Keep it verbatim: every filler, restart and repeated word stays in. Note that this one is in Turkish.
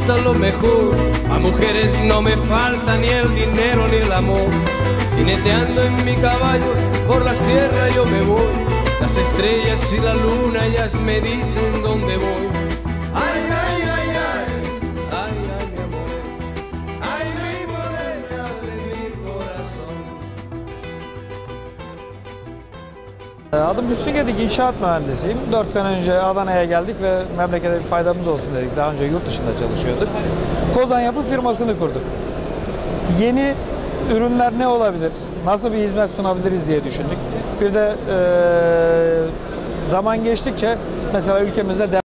gusta lo mejor, a mujeres no me falta ni el dinero ni el amor. Jineteando en mi caballo, por la sierra yo me voy, las estrellas y la luna ellas me dicen dónde voy. Ay, ay, ay, ay, ay, ay, mi amor, ay, mi morena de mi corazón. Adım Hüsnü Gedik, inşaat mühendisiyim. dört sene önce Adana'ya geldik ve memlekete bir faydamız olsun dedik. Daha önce yurt dışında çalışıyorduk. Kozan Yapı firmasını kurduk. Yeni ürünler ne olabilir, nasıl bir hizmet sunabiliriz diye düşündük. Bir de e, zaman geçtikçe mesela ülkemizde